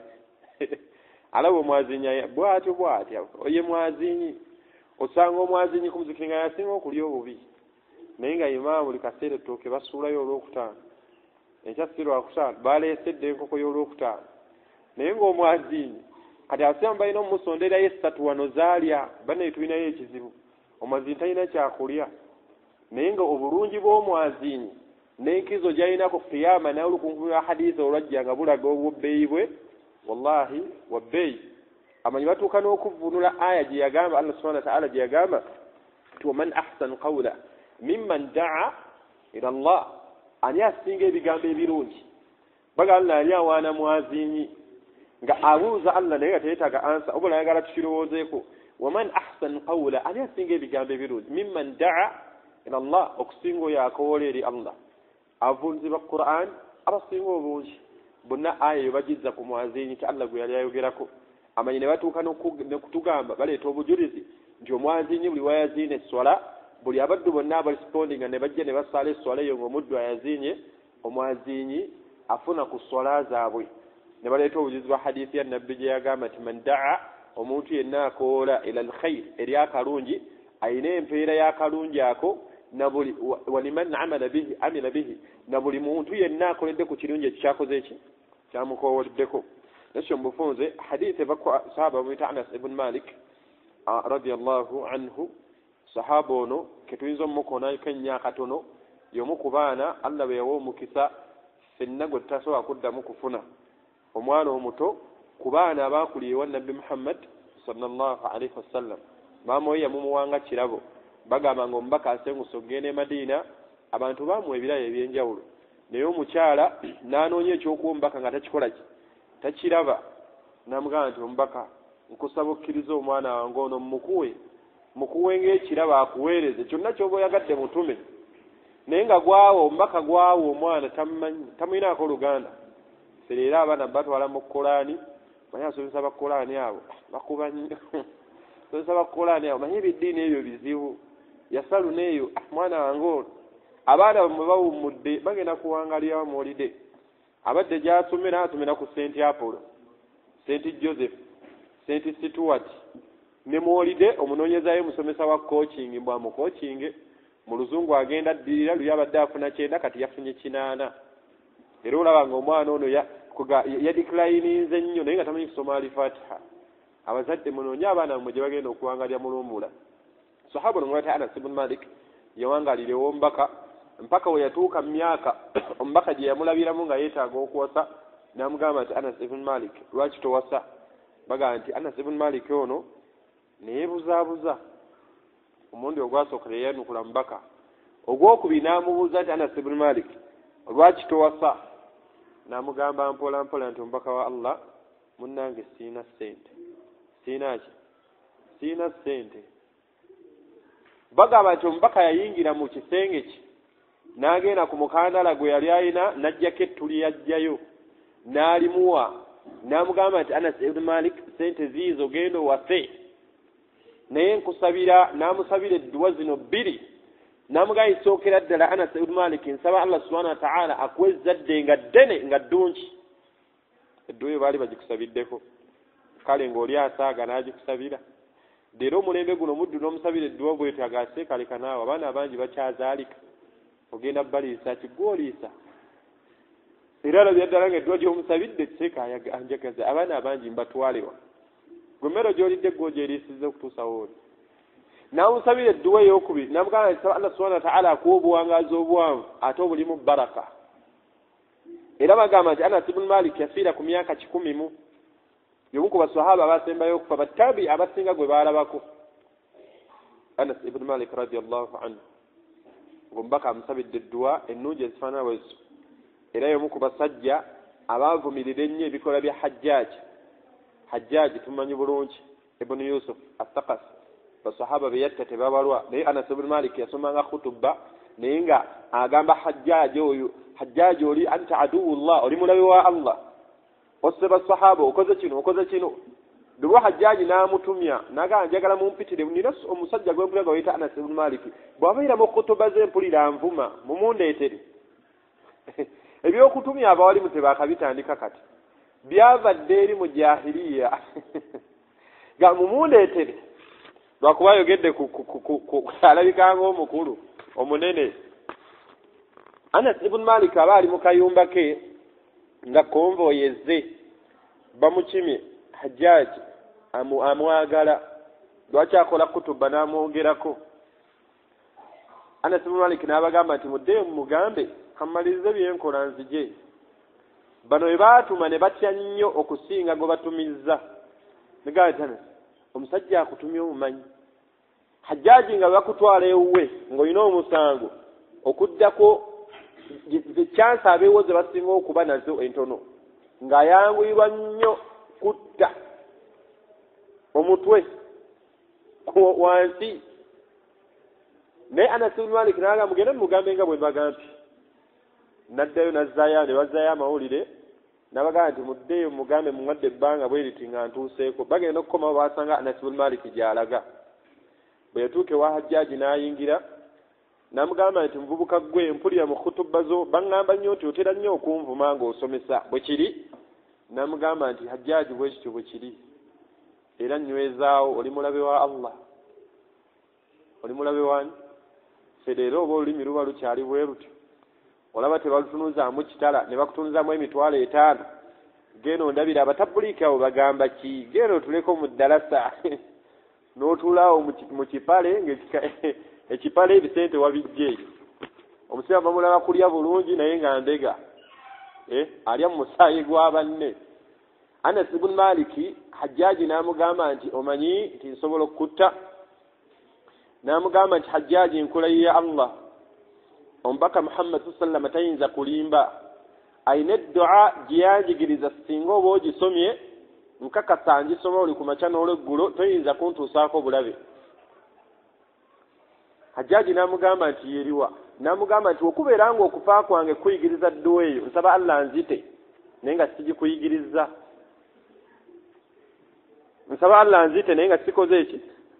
alaba omwaziinya bw'atyo bw'atya oye mwaziinyi osanga omwaziinyi ku muzikiti nga yasinga okulya obubi naye nga imaamu buli kaseera ettooke basuulayo olwokutaano enkya si lwakutaano baleesedde enkoko y'olwokutaano naye ng'omwaziinyi kati abasiraamu balina omumusonderayo essatu wano zaalya banne tulinayo ekizibu omwaziinyi talina kyakulya naye nga obulungi bw'omwaziinyi n'enkizo gy'alina ku kiyama naye olukunkumiro lwa hadiisi olwajja nga bulaga obwobbeeyi bwe wallahi wabbeeyi amanyi batuuka n'okuvunula aya gye yagamba Allah subhanahu wa ta'ala gye yagamba ti waman ahsanu qawla mimman daa ila Allah ani asinga ebigambo ebirungi bagamba ali awaana mwaziinyi nga abuuza Allah naye nga teyeetaaga ansa obula ayagala tukirowoozeeko waman ahsanu qawla ani asinga ebigambo ebirungi mimman daa ila Allah okusinga oyo akoola eri Allah abunzi ba Qur'an abasinga obungi bonna aya eyo bagizza ku mwaziinyi ti Allah gwe yali ayogerako amanyi ne batuuka n'okutugamba baleeta obujulizi nti omwaziinyi buli wayaziina esswala buli abaddu bonna abarespondinga ne bajja ne basaala esswala eyo ng'omuddu ayaziinye omwaziinyi afuna ku swala zaabwe ne baleeta obujulizi bwa hadiisi ya nabbi gye yagamba nti man daa omuntu yenna akoola ila alkhayr eri akalungi ayina empeera y'akalungi ako na buli waliman amala bihi amila bihi na buli muntu yenna akoledde ku kirungi ekikyakoze eki kyamukoowoleddeko nakyo mubufunze hadiisi eva ku sahaba bamuyita Anas ibn Malik radiyallahu anhu sahaba ono ketuyinza omukoonako ennyo akatono y'omu ku baana Allah bwe yawa omukisa ffenna gwe tutasobola kuddamu kufuna omwana omuto ku baana abaakuliye ewa nabbi Muhammad sallallahu alaihi wasallam maama we yamumuwanga kirabo bagamba ng'omubaka asenguse okugenda e Madiina abantu baamuwa ebirabo eby'enjawulo naye omukyala n'anoonya ekyokuwa omubaka nga takikola ki takiraba n'amugamba nti omubaka nkusaba okkiriza omwana wange ono mukuwe mukuwe ng'ekirabo akuweereze kyonna ky'oba oyagadde mutume naye nga gwawo omubaka gwawo omwana tamumanyi tamuyinaako Luganda sereera abaana batwala mu Kolaani manyi asomesa bakolaani abo bakuba nnyo asomesa bakolaani abo manyi ebiddiini ebyo bizibu yasalu neeyo mwana wange ono abaana bwe bawummudde bagenda kuwangalira muwulidde abadde gy'asomera asomera ku Saint Apollo Saint Joseph Saint Stuart ne muwulidde omunoonyezayo musomesa wa coaching mbwa mu coaching mu luzungu agenda addirira luli abadde afuna kyenda kati yafunye kinaana era olaba ng'omwana ono yadiclininze nnyo naye nga tamanyi kusoma Al-Fatiha abazadde munoonye abaana mmwe gye bagenda okuwangalira mulumbula sahaba ono mwata Anas ibn Malik yawangalira omubaka mpaka we yatuuka mu myaka omubaka gye yamulabiramu nga yeetaaga okuwasa n'amugamba nti Anas ibn Malik lwaki towasa bagamba nti Anas ibn Malik ono neyeebuzaabuza omundi ogwasookera yeyanukula mubaka ogwokubiri n'amubuuza nti Anas ibn Malik lwaki towasa n'amugamba mpola mpola nti omubaka wa Allah munnange siina ssente siina ki siina ssente bagamba nti omubaka yayingira mu kisenge ki n'agenda ku mukandala gwe yali alina n'ajjako ettu lyajjayo n'alimuwa n'amugamba nti Anas ibn Malik ssente ziizo genda owase naye nkusabira n'amusabira edduwa zino bbiri n'amugamba isookera ddala Anas ibn Malik nsaba Allah subhanahu wa ta'ala akuwa ezzadde nga ddene nga ddungi edduwa eyo baali bagikusabiddeko kale ng'oli asaaga n'agikusabira leero omulembe guno muddu n'omusabira edduwa bwetyo agaase kaleka naawe abaana abangi bakyazaalika ogenda baliisa kiggwoliisa era alabira ddala nga edduwa gy'omusabidde seeka anjagaza abaana abangi mbatwalewa gwe mmere gy'olidde gwe ogyeriisizza okutuusa wooli n'amusabira edduwa ey'okubiri n'amugamba nti Allah subhanahu wa ta'ala akuwa obuwangaazi obuwanvu ate obulimu baraka era bagamba nti Anas ibn Malik yafiira ku myaka kikumi mu y'omu ku basahaba abasembayo okufa battabi abasinga gwe baalabako Anas ibn Malik radiyallahu anhu ng'omubaka amusabidde edduwa ennungi ezifaanana bwezo era y'omu ku basajja abaavumirira ennyo ebikolwa bya Hajjaaji Hajjaaji tumanyi bulungi ibn Yusuf Athaqafi basahaba beyatta tebabalwa naye Anas ibn Malik yasomanga khutubba naye nga agamba Hajjaj oyo Hajjaj oli anta aduwullah oli mulabe wa Allah oseba sahaba okoze kino okoze kino Duwa Hajjaj n'amutumya naga njagala mumpitire nina omusajja gwe mpulira gayita Anas ibn Malik bw'abaira mu kutuba ze mpulira nvuma mumundeetere ebyokutumya abawali mutebakabitandika kati byavadde eri mu jahiliya ga mumundeetere lwakuba yogedde alabikanga omukulu omunene Anas ibn Malik aba ali mu kayumba ke nga konvoyeze bamukimye Hajjaj amu amwagala lwaki akola kutuba n'amwogerako Anas ibn Malik n'abagamba nti muddeyo mugambe kamalirize byenkola nzije bano bwe baatuma ne batya nnyo okusinga gwe batumizza negayitana omusajja akutumye omumanyi Hajjaji nga bakutwala ewuwe ng'olina omusango okuddako chance abeewo ze basinga okuba nazo entono ng'ayanguyirwa nnyo kutta omutwe wansi naye Anas ibn Malik n'agamba mugende mugambe nga bwe mbagambi naddayo nazzaayo ne bazzaayo amawulire n'abagamba nti muddeyo mugambe muwadde ebbanga bwe liti nga ntuuseeko bagenda okukomawo baasanga Anas ibn Malik gy'alaga bwe yatuuka ewa Hajjaji n'ayingira n'amugamba nti muvubuka gwe mpulira mu khutuba zo baŋŋamba nnyo nti otera nnyo okunvuma ng'osomesa bwe kiri n'amugamba nti Hajjaji bwe kityo bwe kiri era nywezaawo oli mulabe wa Allah oli mulabe wani federo oba olulimi luba lukyali bwe lutyo olaba tebalutunuzaamu kitala ne bakutunuzaamu emitwalo etaano genda ondabira abatabuliiki abo bagamba ki genda otuleko mu ddalasa n'otuulaawo mu kipale ng'ekipale ebisente wabijje omusiba bamulaba kulya bulungi naye nga ndega alya mu musaayi gwa banne Anas ibn Maliki Hajjaji n'amugamba nti omanyi nti nsobola okutta n'amugamba nti Hajjaji nkola ya Allah omubaka Muhammad sallallahu alaihi wasallam tayinza kulimba ayina eddu'a gyanjigiriza singa oba ogisomye nkakasa ngisoma oli ku makya n'olweggulo toyinza kuntuusaako bulabe Hajjaji n'amugamba nti yeriwa n'amugamba nti okubeera nga okufa kwange kuyigiriza dduwa eyo nsaba Allah nzite naye nga sigikuyigiriza nsaba Allah nzite naye nga sikoze eki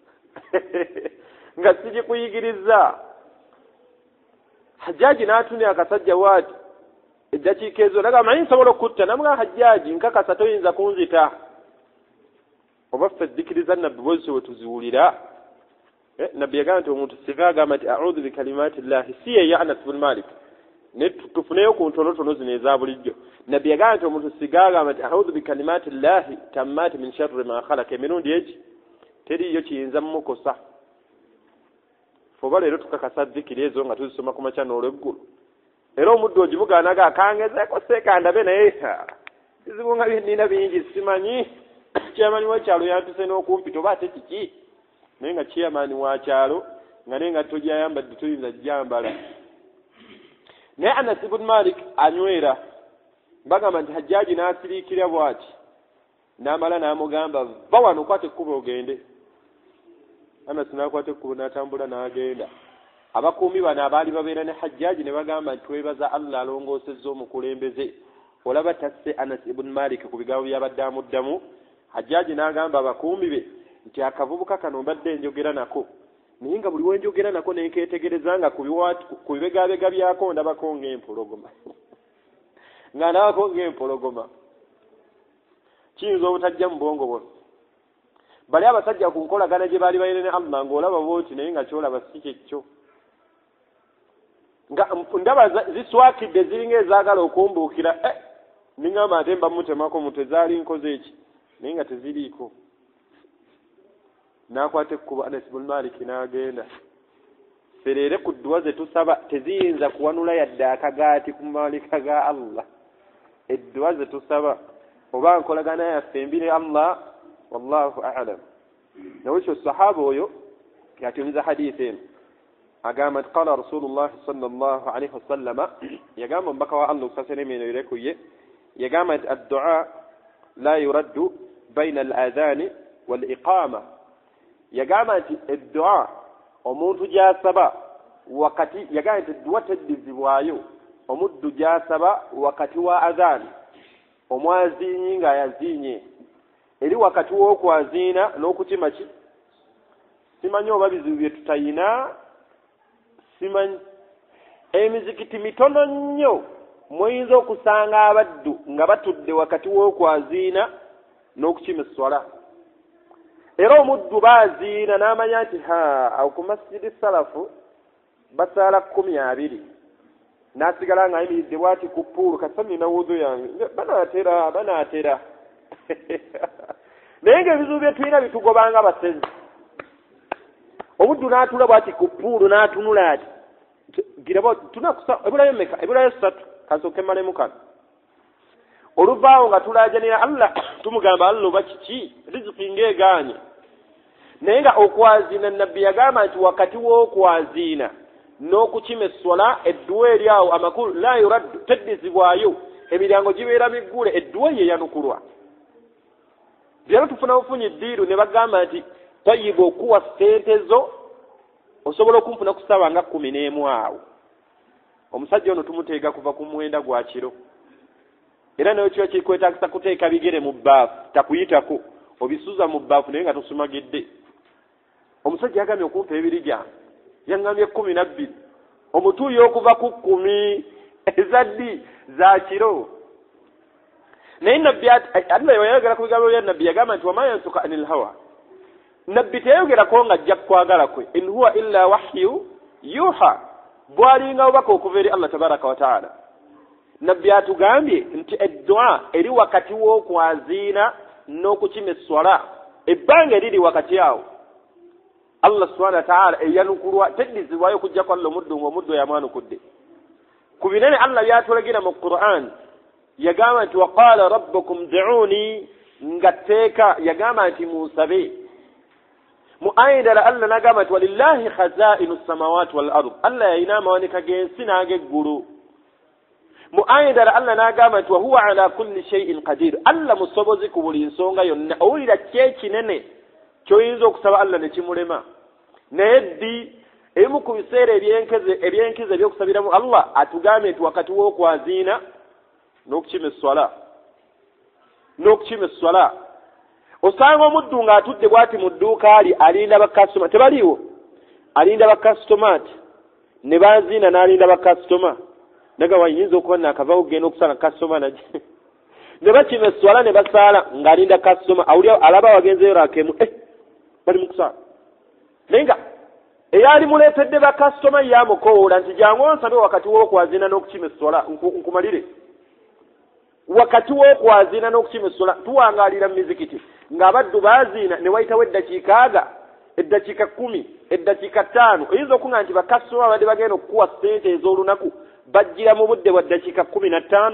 nga sigikuyigiriza Hajjaji n'atumya akasajja waati eddakiika ezo naga manyi nsobola okutta namugamba Hajjaji nkakasa toyinza kunzita oba ffe ddikiriza nabbi bwezityo bwe tuziwulira nabbi yagamba nti omuntu singa agamba nti a'udhu bikalimati llahi si ye ya Anas ibn Malik ne tufuneyo ku ntonotono zino eza bulijjo nabbi yagamba nti omuntu singa agamba nti a'udhu bikalimati llahi tammati min sharri ma khalaka emirundi egi teriyo kiyinza mumukosa foba leero tukakasa zzikiri ezo nga tuzisoma ku makya n'olweggulo era omuddu ogimugaanaga akangezeeko seekandabe naye bizibu nga byennina bingi simanyi chairman wa kyalo yantuse n'okumpita oba ate kiki naye nga chairman wa kyalo nga naye nga togyayambadde tuyinza gyambala naye Anas ibn Malik anywera bagamba nti Hajjaji n'asiriikira bw'ati n'amala n'amugamba va wano okwata ekkubo ogende Anas n'akwata ekkubo n'atambula n'agenda abakuumi bano abaali babeera ne Hajjaji ne bagamba nti twebaza Allah alongoosezza omukulembeze olaba tasse Anas ibn Malik ku bigambo byabadde amuddamu Hajjaji n'agamba abakuumi be nti akavubuka kano mbadde njogera nako naye nga buli wenjogera nako nenkeetegereza nga ku bibegabega byako ndabako ng'empologoma nga ndabako ng'empologoma kiyinza obutajja mu bwongo bwo bali abasajja ku nkolagana gye baali bayina ne Allah ng'olaba booti naye nga kyolaba si kyekyo nga ndaba ziswakidde ziringa ezaagala okumbuukira eh ningamba ate mba mutemako mutwe zaali nkoze eki naye nga teziriiko n'akwata ekkubo Anas ibn Malik n'agenda fereere ku dduwa ze tusaba teziyinza kuwanula yadde akagaati ku malika ga Allah edduwa ze tusaba oba nkolagana yaffe embi ne Allah wallahu a'lam nawekyo sahaba oyo yatumiza hadithi eno agamba nti qala rasulullahi sallallahu alaihi wasallama yagamba omubaka wa Allah okusasa n'emino irekuye yagamba nti addu'a la yuraddu baina al-adhani wal-iqama yagamba nti eddu'a omuntu gy'asaba wakati yagamba nti eddu'a teddizibwayo omuddu gy'asaba wakati wa adhan omwazinyi nga yazinye eri wakati w'okwaziina n'okukima ki simanyi oba bizibu bye tutayina simanyi emizikiti mitono nnyo muyinza okusanga abaddu nga batudde wakati w'okwaziina n'okukima esswala era omuddu baaziina n'amanya nti ha awo ku masjidi salafu basaala kkumi abiri n'asigala ng'ayimiridde bw'ati ku puulu kasita nina wudu yange banaatera banaatera naye ng'ebizibu bye tulina bitugobanga basenzi omuddu n'atula bw'ati ku puulu n'atunula ati giraba tunakusa ebulayo meka ebulayo ssatu kasooke mmalemu kano oluvaawo nga tulaajanira Allah tumugamba Allah oba kiki riziki ng'egaanye naye nga okwaziina nabbi yagamba nti wakati w'okwaziina n'okukima esswala edduwa eri awo amakulu la yuraddu teddizibwayo emiryango gibeera miggule edduwa ye yanukulwa byalo tufuna bufunyi ddiiru ne bagamba nti tayibu okuwa ssente zo osobola okumfuna ku ssaawa nga kkumi n'emu awo omusajja ono tumuteega kuva ku muwenda gwa kiro era nayo kiba kikwetagisa kuteeka bigere mu bbaafu takuyitako obisuza mu bbaafu naye nga tosumagidde omusajja yagamye okumpa ebiri gyange yaŋŋambye kkumi na bbiri omutuuyo okuva ku kkumi ezaddi za kiro naye nabbi Allah yayogera ku bigambo bya nabbi yagamba nti wama yansuka anil hawa nabbi teyogerako nga ajja kukwagala kwe in huwa illa wahyu yuha bwalinga obubaka okuva eri Allah tabaraka wa taala nabbi atugambye nti eddu'a eri wakati w'okwaziina n'okukima esswala ebbanga eriri wakati awo Allah subhanahu wa ta'ala eyanukulwa teddizibwayo kujja kwa Allah omuddu ng'omuddu yamwanukudde ku binene Allah byatulagira mu Qur'an yagamba nti waqala rabbukum du'uni ngateeka yagamba nti musabe mu ayindala Allah nagamba nti walillahi khaza'inu samawati wal ard Allah yayina amawanika g'ensi n'ag'eggulu mu ayindala Allah nagamba nti wahuwa ala kulli shay'in qadir Allah musobozi ku buli nsonga yonna owulira kyekinene kyoyinza okusaba Allah ne kimulema naye ddi ebimu ku biseera ebyenkeze ebyenkeze ebyokusabiramu Allah atugambye nti wakati w'okwaziina n'okukima esswala n'okukima esswala osanga omuddu ng'atudde bw'ati mu dduuka li alinda bakasitoma tebaliiwo alinda bakasitoma ati ne baziina n'alinda bakasitoma naga wayinza okuba naakavaawo okugenda okusala kasitoma nagi ne bakima esswala ne basaala ng'alinda kasitoma awulira alaba wagenzeyo raakemu eh bali mu kusaala naye nga eyali muleetedde bakasitoma yamukowoola nti jangu onsabe wakati w'okwaziina n'okukima esswala nkumalire wakati w'okwaziina n'okukima esswala tuwangaalira mu mizikiti ng'abaddu baaziina ne wayitawo eddakiika aga eddakiika kkumi eddakiika ttaano oyinza okuŋŋa nti bakasitoma badde bagenda okukuwa ssente ez'olunaku bajjira mu budde bwa ddakiika kkumi na ttaano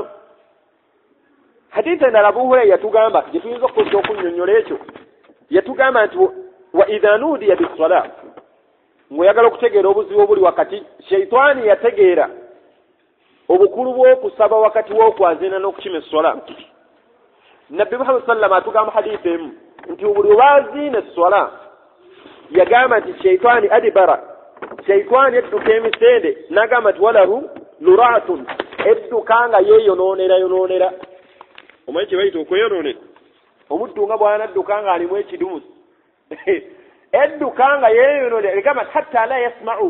hadiisi endala Abu Hurayra yatugamba gye tuyinza okukozesa okunnyonnyola ekyo yatugamba nti wa idha nudiya bis-salat ng'oyagala okutegeera obuzibu obuli wakati sheitaani yategeera obukulu bw'okusaba wakati w'okwaziina n'okukima esswala nabbi Muhammad sallam atugamba hadiisi emu nti buli baaziina esswala yagamba nti sheitaani adibara sheitaani edduka emisende n'agamba nti walahu luratun edduka nga yeeyonoonera yonoonera omanyi kye bayita okweyonoonera omuddu nga bw'anadduka nga alimu ekidumusi edduka nga yeeyonoonera ligamba hatta la yasma'u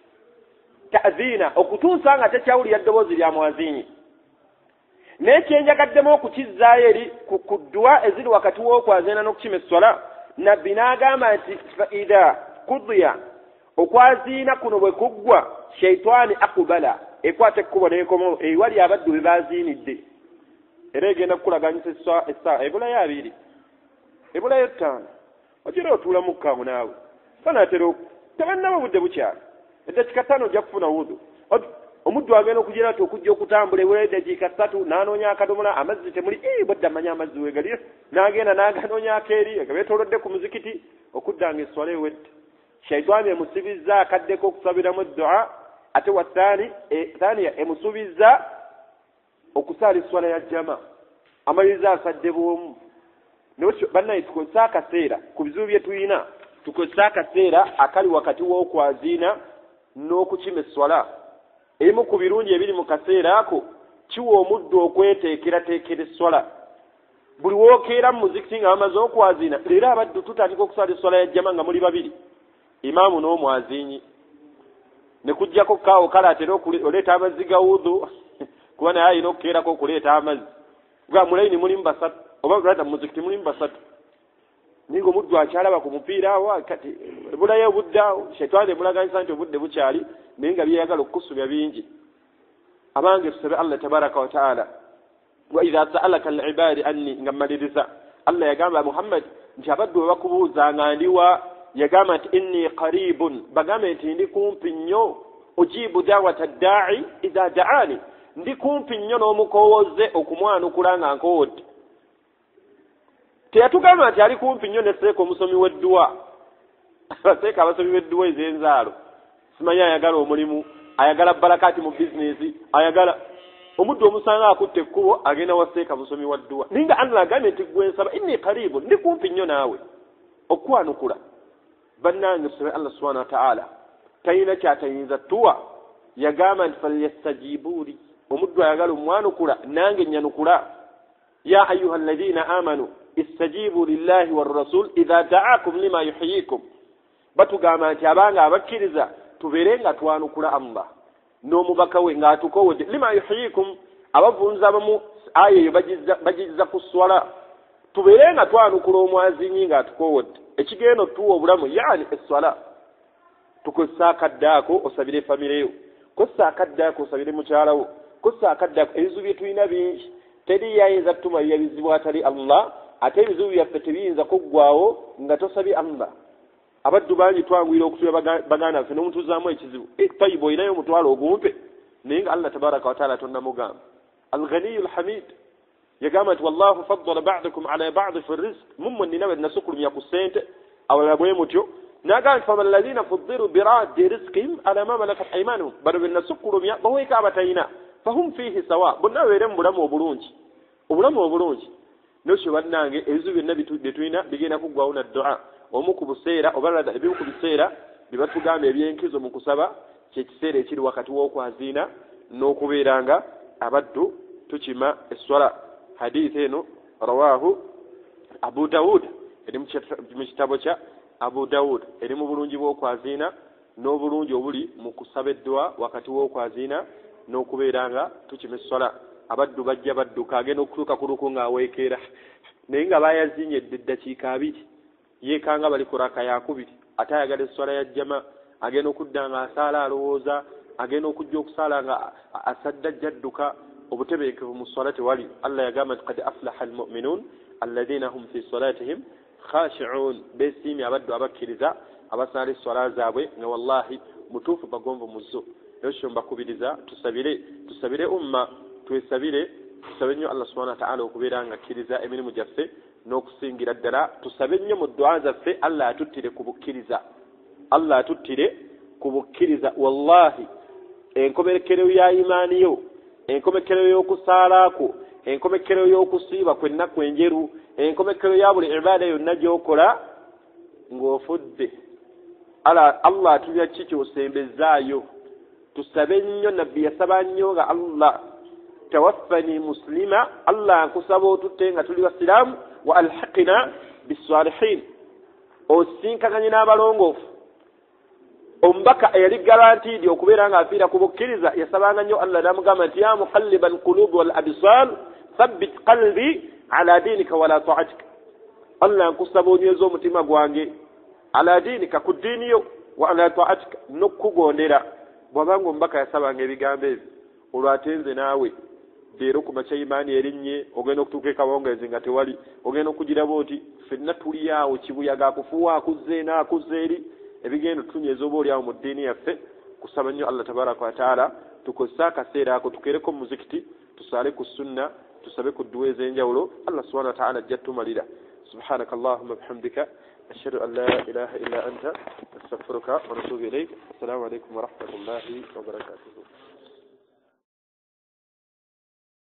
ta'ziina okutuusa nga tekyawulira eddoboozi lya mwaziinyi n'ekyenjagaddemu okukizzaayo eri ku dduwa eziri wakati w'okwaziina n'okukima esswala nabbi n'agamba nti fa idha kudiya okwaziina kuno bwe kuggwa sheitaani akubala ekwata ekkubo n'ekomawo ewali abaddu be baaziinidde era egenda kukulaganyisa essaawa ebulayo abiri ebulayo ttaano ogira otuula mukkaamu naawe fanaatera tebannaba budde bukyali eddakiika ttaano ojja kufuna wudu omuddu agenda okugira nti okujja okutambula ewula eddakiika ssatu n'anoonya akadomola amazzi temuli ii bwadda amanyi amazzi weegali n'agenda n'aganoonyaako eri nga beetoolodde ku muzikiti okuddanga esswala ewedde shaitaani emusibizza akaddeko okusabiramu eddu'a ate wa thaani thaaniya emusubizza okusaala esswala ya jama amaliriza asadde bw'omu bannaye tukozesa akaseera ku bizibu bye tulina tukozesa akaseera akali wakati w'okwaziina n'okukima esswala. Ebimu ku birungi ebiri mu kaseera ako kiwa omuddu okweteekerateekera esswala. Buli wookeera mu muzikiti nga bamaze okwaziina, leero abaddu tutandika okusala esswala ya jjama nga muli babiri, imaamu n'omwaziinyi. Ne kujjako kaawo kale atera oleeta amazzi ga wudu kuba naye alina okukeerako okuleeta amazzi. Nga mulayini mulimu basatu oba brada mu muzikiti mulimu basatu. Ninga omuddu akyalaba ku mupiira awo kati bulayo obudde awo shetani emulaganyisa nti obudde bukyali naye nga byeyagala okukusubya bingi. Abange tusabe Allah tabaraka wa taala, wa idha sa'alaka al-ibadi anni, nga mmaliriza Allah yagamba Muhammad nti abaddu bwe bakubuuza nga ndiwa, yagamba nti inni qaribun, bagambe nti ndi kumpi nnyo, ujibu da'wata da'i idha da'ani, ndi kumpi nnyo n'omukowooze okumwanukula nga nkoowodde. Teyatugamba nti ali kumpi nnyo ne Seeka omusomi w'edduwa. Abaseeka abasomi b'edduwa ez'enzaalo simanyi ayagala omulimu, ayagala barakati mu bizinesi, ayagala omuddu omusanga akutte ekkubo agenda wa Seeka musomi wa dduwa. Ninga Allah agambye nti gwe nsaba inni karibu, ndi kumpi nnyo naawe okwanukula. Bannange tusabe Allah subhanahu wa ta'ala talina kyatayinza tuwa, yagamba nti falyastajibuuli, omuddu ayagala omwanukula nange nyanukula. Ya ayuha alladhina amanu istajibu lillahi warrasul idha da'akum lima yuhyikum. Batugamba nti abanga abakkiriza tubeere nga twanukula Allah n'omubaka we ng'atukowodde lima yuhyikum. Abavunza abamu aya eyo bagizza ku swala, tubeere nga twanukula omwazinyi ng'atukowodde ekigendo tuwa obulamu, yani esswala. Tukozesa akadde ako osabire famire yo, kozesa akadde ako osabire mukyala wo, kozesa akadde ako. Ebizibu bye tulina bingi, teri yayinza tumalira bizibu atali Allah, ate ebizibu byaffe tebiyinza kuggwawo nga tosabye Allah. Abaddu bangi twangwira okutuya baganda ffe n'omutuzaamu ekizibu, tayibu olinayo omutwalo ogumpe, naye nga Allah tabaraka wa taala tonnamugamba. Al-Ghaniyu al-Hamid yagamba nti wallahu faddala ba'dakum ala ba'd fi rizq, mummwe nina bwe nasukulumya ku ssente awalala bwe mutyo. N'agamba nti faman alladhina fuddilu biraddi rizqihim ala ma malakat aymanuhum, bano bwe nasukulumya baweeka abatayina, fahum fihi sawa, bonna babeere mu bulamu obulungi, obulamu obulungi. Nosho bannange ebizibu byonna bye tulina bigenda kuggwawo na du'a. Omu ku buseera obalala ebimu ku biseera bye batugamba ebyenkizo mu kusaba kye kiseera ekiri wakati w'okwaziina n'okubeeranga abaddu tukima esswala. Hadithi eno rawahu Abu Dawud, eri mu kitabo kya Abu Dawud, eri mu bulungi bw'okwaziina n'obulungi obuli mu kusaba eddwa wakati w'okwaziina n'okubeeranga tukima esswala. Abaddu bajja badduka agenda okutuuka ku luku ng'aweekeera naye nga bayazinyedde eddakiika abiri, yeekanga bali ku raka yakubiri, ate ayagala esswala ya jjama, agenda okudda nga asaala alowooza, agenda okujja okusaala nga asadde ajja adduka. Obutebenkevu mu swala tewali. Allah yagamba nti qad aflaha almu'minun alladhina hum fi salatihim khashi'un, beesiimye abaddu abakkiriza abasaala esswala zaabwe nga wallahi mutuufu bagonvu mu zo. Ekyo mbakubiriza tusabire, tusabire umma, twesabire, tusabe nnyo Allah subhanahu wa ta'ala okubeera nga akkiriza emirimu gyaffe n'okusingira ddala. Tusabe nnyo mu ddu'a zaffe Allah atuttire ku bukkiriza, Allah atuttire ku bukkiriza. Wallahi enkomekerero ya imaani yo, enkomekerero y'okusaalaako, enkomekerero y'okusiiba kwennaku enjeru, enkomekerero ya buli ibaada yonna gy'okola ng'ofudde, Allah atulya ki ky'osembezaayo. Tusabe nnyo, nabbi yasaba nnyo nga Allah tawaffani muslima, Allah nkusaba otutte nga tuli basiraamu, wa alhaqina bisalihin, osinkaganye n'abalongoofu. Omubaka eyali garantidi okubeera nga afiira ku bukkiriza yasabanga nnyo Allah n'amugamba nti ya muqalliban qulub wal absar thabbit qalbi ala dinika wala ta'atika. Allah nkusaba onyweza omutima gwange ala dinika, ku ddiini yo, wa ala ta'atika, n'okukugondera. Bw'abanga omubaka yasabanga ebigambo ebyo, olwo ate nze naawe leero ku makya imaani erinnye, ogenda okutuuka ekawungeezi nga tewali, ogenda okugiraba oti ffenna tuli awo, kibuyaga akufuwa akuzze ena akuzze eri, ebigendo tunyeeza oba oli awo mu ddiini yaffe. Kusaba nnyo Allah tabaraka wa taala tukozese akaseera ako tukeereko mu muzikiti, tusaale ku sunna, tusabe ku dduwa ez'enjawulo. Allah subhanahu wa taala ajja tumalira. Subhanaka Allahumma bihamdika ashhadu an la ilaha illa anta astaghfiruka wa atubu ilayk. Assalamu alaykum wa rahmatullahi wa barakatuh.